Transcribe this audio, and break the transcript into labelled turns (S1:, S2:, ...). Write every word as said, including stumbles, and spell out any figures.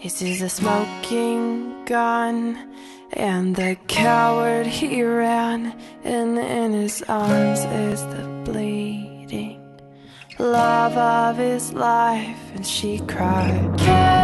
S1: His is a smoking gun, and the coward he ran, and in his arms is the bleeding love of his life. And she cried,